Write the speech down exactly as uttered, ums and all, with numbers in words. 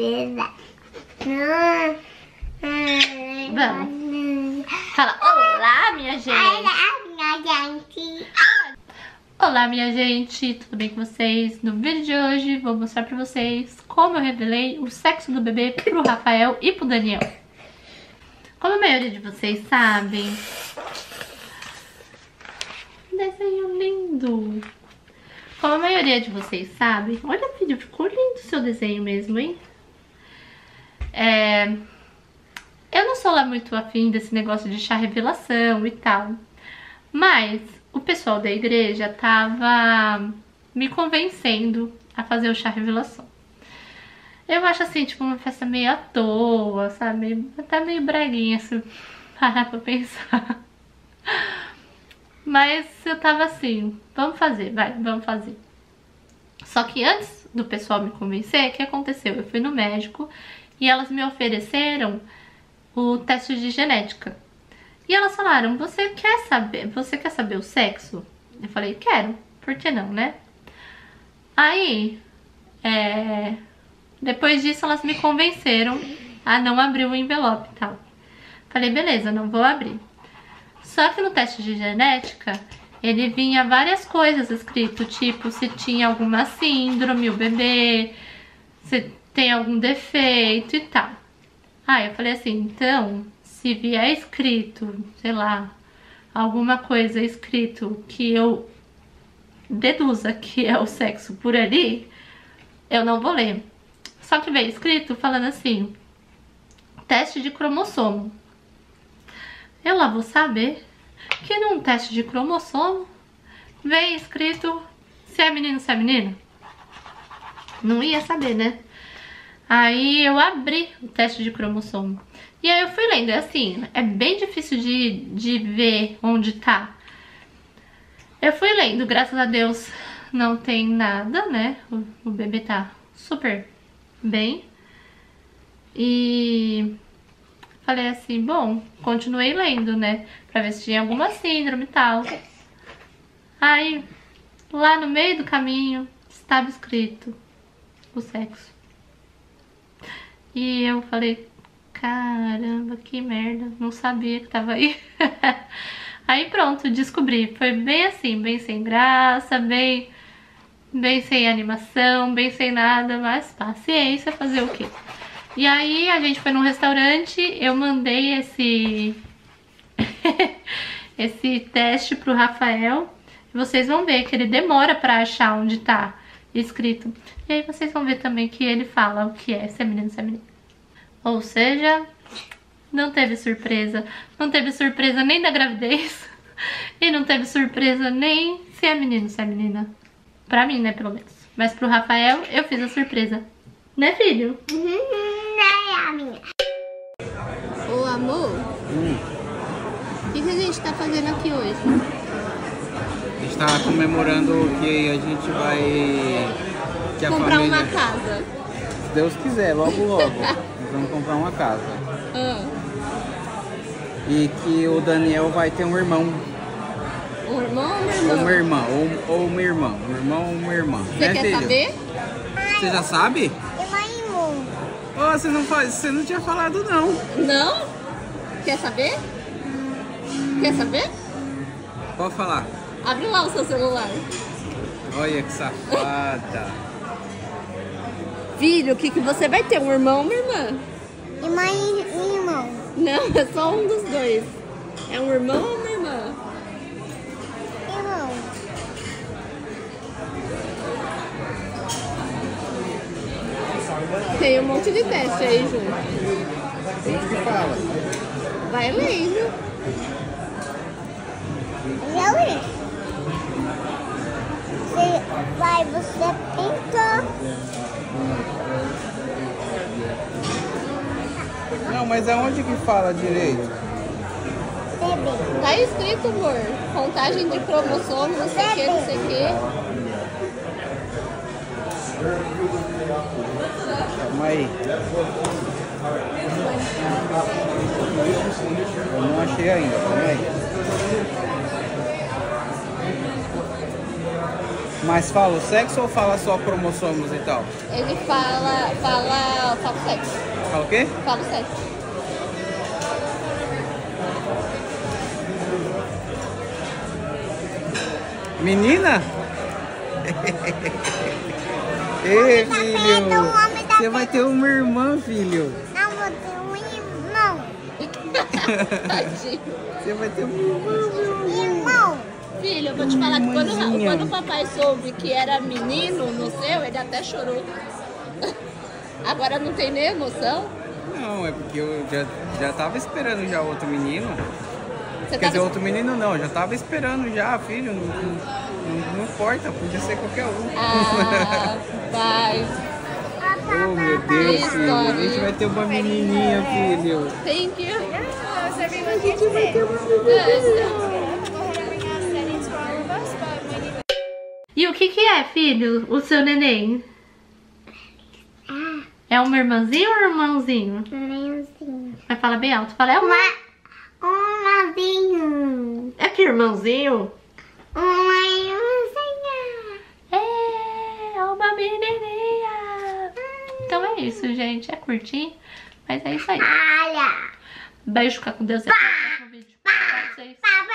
surpresa. Vamos. Fala, olá, minha gente. Olá, minha gente. Olá, minha gente, tudo bem com vocês? No vídeo de hoje vou mostrar pra vocês como eu revelei o sexo do bebê pro Rafael e pro Daniel. Como a maioria de vocês sabem, desenho lindo. Como a maioria de vocês sabe, olha, filho, ficou lindo o seu desenho mesmo, hein? É, eu não sou lá muito afim desse negócio de chá revelação e tal, mas o pessoal da igreja tava me convencendo a fazer o chá revelação. Eu acho assim, tipo, uma festa meio à toa, sabe? Até meio breguinha, se parar pra pensar. Mas eu tava assim, vamos fazer, vai, vamos fazer. Só que antes do pessoal me convencer, o que aconteceu? Eu fui no médico e elas me ofereceram o teste de genética. E elas falaram, você quer saber, você quer saber o sexo? Eu falei, quero, por que não, né? Aí, é... depois disso elas me convenceram a não abrir o envelope e tal. Falei, beleza, não vou abrir. Só que no teste de genética, ele vinha várias coisas escrito, tipo, se tinha alguma síndrome, o bebê, se tem algum defeito e tal. Aí eu falei assim, então, se vier escrito, sei lá, alguma coisa escrito que eu deduza que é o sexo por ali, eu não vou ler. Só que veio escrito falando assim, teste de cromossomo. Eu lá vou saber que num teste de cromossomo vem escrito se é menino ou se é menina. Não ia saber, né? Aí eu abri o teste de cromossomo. E aí eu fui lendo, é assim, é bem difícil de, de ver onde tá. Eu fui lendo, graças a Deus não tem nada, né? O, o bebê tá super bem. E falei assim, bom, continuei lendo, né? Pra ver se tinha alguma síndrome e tal. Aí, lá no meio do caminho, estava escrito o sexo. E eu falei, caramba, que merda, não sabia que tava aí. Aí pronto, descobri. Foi bem assim, bem sem graça, bem, bem sem animação, bem sem nada, mas paciência, fazer o quê? E aí a gente foi num restaurante, eu mandei esse esse teste pro Rafael. E vocês vão ver que ele demora pra achar onde tá escrito. E aí vocês vão ver também que ele fala o que é, se é menino, se é menino. Ou seja, não teve surpresa. Não teve surpresa nem da gravidez. E não teve surpresa nem se é menino, se é menina. Pra mim, né, pelo menos. Mas pro Rafael, eu fiz a surpresa. Né, filho? Não é a minha. Ô, amor. Hum. O que, que a gente tá fazendo aqui hoje? A gente tá comemorando que a gente vai... Que a Comprar família... uma casa. Se Deus quiser, logo logo. Nós vamos comprar uma casa. Ah. E que o Daniel vai ter um irmão. Um irmão ou uma Ou irmã? uma irmã, ou, ou uma irmã. Um irmão ou uma irmã. Você né, quer filho? saber? Você já sabe? Oh, você não faz, você não tinha falado não. Não? Quer saber? Quer saber? Pode falar. Abre lá o seu celular. Olha que safada. Filho, o que, que você vai ter? Um irmão ou uma irmã? Irmã e irmão. Não, é só um dos dois. É um irmão ou uma irmã? Irmão. Tem um monte de teste aí junto. Onde que fala? Vai lendo. Eu li. Você vai, você pinta. Não, mas aonde que fala direito? Bebê. Tá escrito, amor. Contagem de cromossomo, não sei o que, não sei o que. Calma aí. Eu não achei ainda, calma aí. Mas fala o sexo ou fala só cromossomos e tal? Ele fala, fala, fala o sexo. Fala o quê? Fala o sexo. Menina? Ei, filho! Você vai ter uma irmã, filho! Não, vou ter um irmão. Tadinho. Você vai ter uma irmã, meu. Irmão. Filho, eu vou te falar que quando, Irmãzinha. quando o papai soube que era menino no seu, ele até chorou. Agora não tem nem emoção. Não, é porque eu já, já tava esperando já outro menino. Você Quer dizer, tava... outro menino não, eu já tava esperando já, filho. Não, não, não, não importa, podia ser qualquer um. Ah, pai. Oh, meu Deus, Isso, filho. A olha. gente vai ter uma menininha, filho. Thank you. How's everyone here today? E o que que é, filho, o seu neném? É uma irmãzinha ou um irmãozinho? Irmãozinho. Vai falar bem alto. Fala, é uma... Um irmãozinho. É que irmãozinho? Uma irmãzinha. É uma menininha. Então é isso, gente. É curtinho, mas é isso aí. Olha. Beijo, fica com Deus e até o próximo vídeo. Pra vocês.